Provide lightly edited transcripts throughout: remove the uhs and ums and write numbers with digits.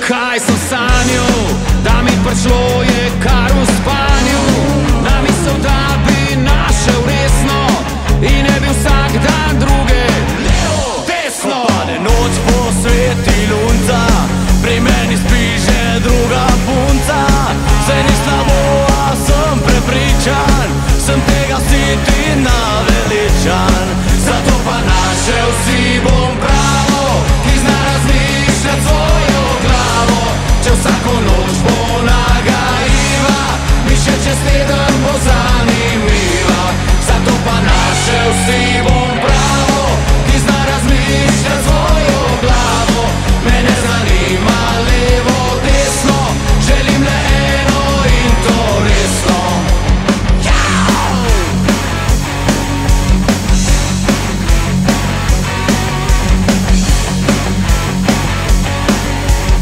Kaj sem sanjal, da mi prišlo je kar v spanju. Na misel, da bi našel resno in ne bi vsak dan druge levo, desno. Ko pade noč, posveti lunca, pri meni spi že druga punca. Vse ni slabo, a sem prepričan, sem tega siti naveličan. Zato pa našel si bom pravo, ki zna razmišljati svojo glavo. Če vsako noč bo nagajiva, mi še čez teden bo zanimiva. Zato pa našel si bom pravo, ki zna razmišljati svojo glavo. Mene zanima levo, desno, želim le eno in to resno.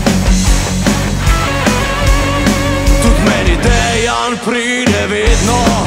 Tudi meni Dejan pride vedno,